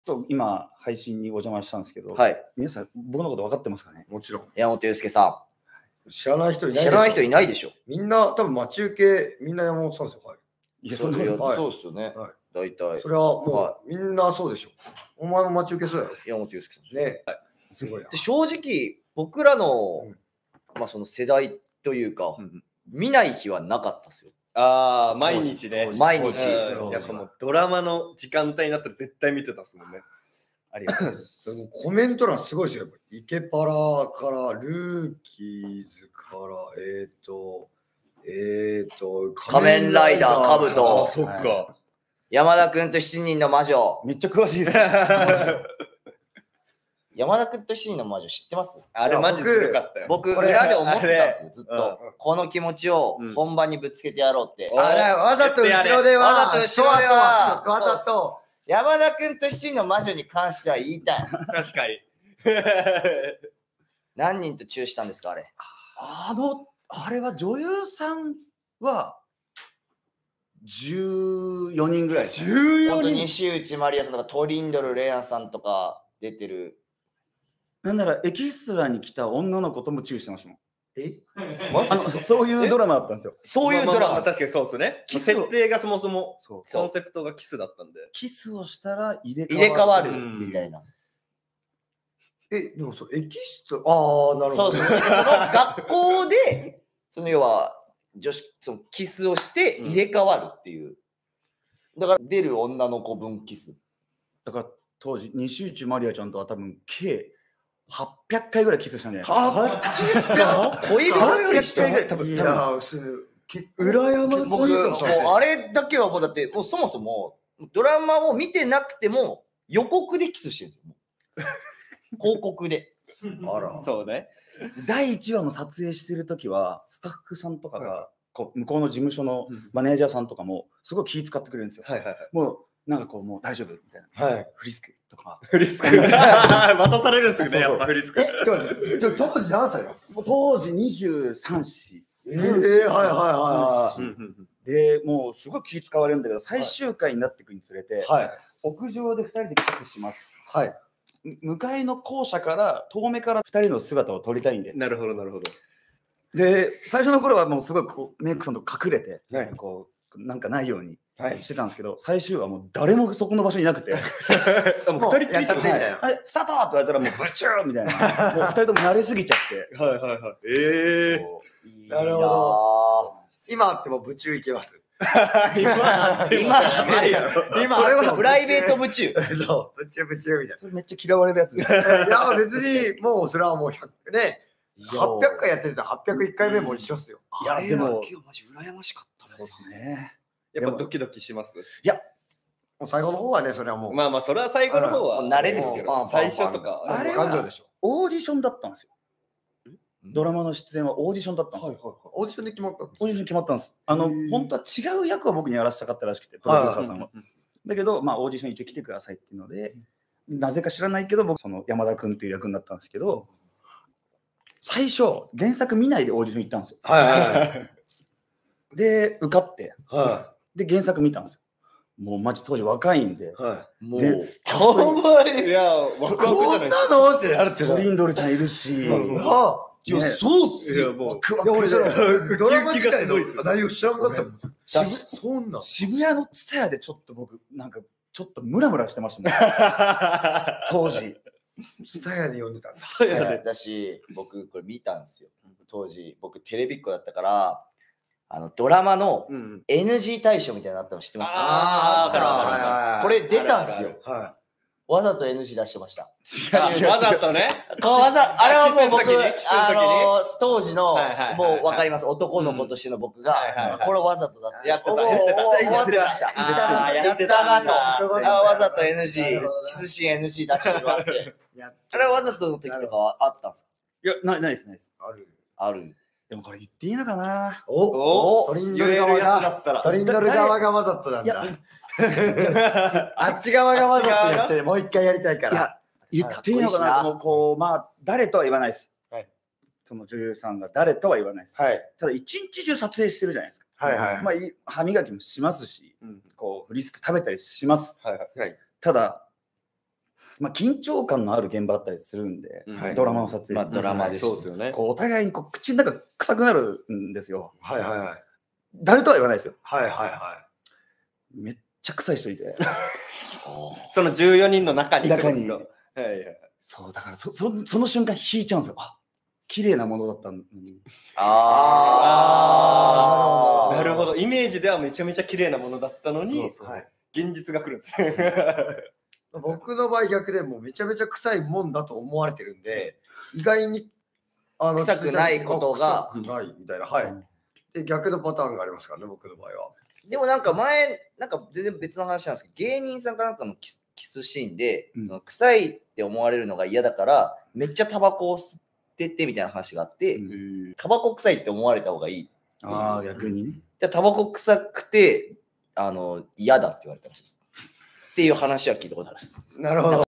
と今配信にお邪魔したんですけど、 はい。 皆さん僕のこと分かってますかね？ もちろん。 山本祐介さ知らない人いん。 ない。 知らない人いないでしょ。 みんな、多分待ち受け、みんな山本さんですよ。はい。 いや、そんなことはいそうですよね。 はい大体。 それはもう、みんなそうでしょ。お前も待ち受けそうやろ。 山本祐介さん。 ね。すごいな。 で正直、僕らの、まあその世代というか、見ない日はなかったですよ。 ああ、毎日ね。 毎日。 やっぱもうドラマの時間帯になったら絶対見てたっすもんね。 ありがとうございます。 でもコメント欄すごいですよ。イケパラからルーキーズから仮面ライダーカブトあ、そっか。 山田くんと7人の魔女。 めっちゃ詳しいです。 山田くんと7人の魔女知ってます？ あれマジずるかったよ。 僕、 これ裏で思ってたんですよ、ずっうんと。この気持ちを本番にぶつけてやろうって。 あれ、わざと後ろでは、 わざと後ろではわざと。 山田くんと7人の魔女に関しては言いたい。 確かに。 何人とチューしたんですか、あれ。 あれは女優さんは14人ぐらいです。 本当に西内まりやさんとかトリンドルレアさんとか出てる。 なんならエキストラに来た女の子ともチューしてましたもん。 えそういうドラマだったんですよ。 そういうドラマ。 確かにそうですね。 キスを設定がそもそもそうコンセプトがキスだったんで。 キスをしたら入入れ替わるうんみたいな。 でもそう、エキストラ、ああ、なるほど。 そうそう。その学校で、その要は女子、そのキスをして入れ替わるっていう。だから出る女の子分キス。 だから当時西内まりやちゃんとは多分計800回ぐらいキスしたんじゃないですか。 恋人よりして 800回ぐらい多分。 いやー、すぐ、 羨ましい。 僕もうあれだけはもうだってもうそもそもドラマを見てなくても予告でキスしてるんですよ。広告で。 あら。 そうね。 第1話の撮影してる時はスタッフさんとかがこう向こうの事務所のマネージャーさんとかもすごい気遣ってくれるんですよ。 はいはいはい。 もうなんかこうもう大丈夫みたいな。 はい。 フリスクとか。 フリスク。渡されるんですよね、やっぱフリスク。 ちょっと待って当時何歳だ？ もう当時23歳。 はいはでもうすごい気使われるんだけど最終回になっていくにつれて、 いはい。はい。 屋上で2人でキスします。 はい。 向かいの校舎から遠目から2人の姿を撮りたいんで。 なるほどなるほど。 で最初の頃はもうすごいこうメイクさんと隠れて、 はいこうなんかないようにはい。 してたんですけど、最終はもう誰もそこの場所にいなくてもうもう二人やっちゃってんだよ。 はい、スタートって言われたらもうブチューみたいな。もう2人とも慣れすぎちゃって。 はいはいはい。ええ。 そういいなるほどど。 今あっても部中行けます。 今ないやろ。 今それはプライベート夢中。 そう、部中みたいそれめっちゃ嫌われるやつ。 な。いや、別にもうそれはもう100ね、800回やってたら801回目も一緒っすよ。 いやでも今日マジ羨ましかったそうですね。 やっぱドキドキします。 もう最後の方はね、それはもう。 まあまあ、それは最後の方はもう慣れですよもう最初とか。 あれは感情でしょ。 オーディションだったんですよ。ドラマの出演はオーディションだったんですよ。 オーディションで決まった。 オーディション決まったんです。本当は違う役を僕にやらせたかったらしくて、プロデューサーさんは。だけど、まあ、オーディション一応来てくださいっていうので、なぜか知らないけど、僕、その山田君っていう役になったんですけど、最初、原作見ないでオーディション行ったんですよ。 はいで、受かって、 はで、原作見たんですよ。もうマジ当時若いんで、 い。はもうでかわいい。 いや、ワクワクじこんゃないですなのってなるっすよね。 トリンドルちゃんいるし、 あいや、 ねそうっすか。いや、 よ。 もう。 いや、俺それドラマ自体のウキウキがすごいっすよ内容知らんかったもん。 渋そんな。 渋谷のツタヤでちょっと僕、なんか、ちょっとムラムラしてましたもん、当時。 スタヤで読んでたんです。 だし、僕これ見たんですよ。当時、僕テレビっ子だったから、ドラマの NG 大賞みたいなのあったの知ってますあー、わかるわかるわかる。 これ出たんですよ。 はわざと NG 出してました。 わざとね。 あれはもう僕、 キスの時に当時のはいはいはいはい、 もう分かります。男の子としての僕がはいはいはい、 これわざとだって。 やってたもうやってたもう思ってました。 あーやったなと。 あわざと NG、キスシーン NG 出してるわって。 い。 あれはわざとの時とかはあったんですか？ いや、ないです、ないです。 ある。 ある。 でもこれ言っていいのかな。 おトリンドル側が、トリンドル側がわざとなんいやだ。あっち側がわざとやって、もう一回やりたいから。 いや、言っていいのかな。もうこう、まあ、誰とは言わないです。その女優さんが誰とは言わないです。 はい。 ただ、一日中撮影してるじゃないですか。 はいはい。 まあ、歯磨きもしますし、こう、フリスク食べたりします。 はいはい。 ただ、 まあ、緊張感のある現場だったりするんで、 はいドラマの撮影、 まあドラマですしそうですよね。 こうお互いにこう口の中臭くなるんですよ。 はいはいはい。 誰とは言わないですよ。 はいはいはめっちゃ臭い人いて。 その14人の中にってこと中にですか。はいはい。 そう、だからその瞬間引いちゃうんですよ。あ、綺麗なものだったのに。 あなるほど。イメージではめちゃめちゃ綺麗なものだったのに、 そうい。はい。 現実が来るんですね。 僕の場合逆でもうめちゃめちゃ臭いもんだと思われてるんで、意外に臭くないことが臭くないみたいな。はい。で、逆のパターンがありますからね、僕の場合は。 でもなんか前、なんか全然別の話なんですけど、芸人さんかなんかのキスシーンで、その臭いって思われるのが嫌だから、めっちゃタバコを吸ってってみたいな話があって、タバコ臭いって思われた方がいい。 ああ、逆にね。 じゃあタバコ臭くて、嫌だって言われたらしいです。っていう話は聞いたことあるんです。 なるほど。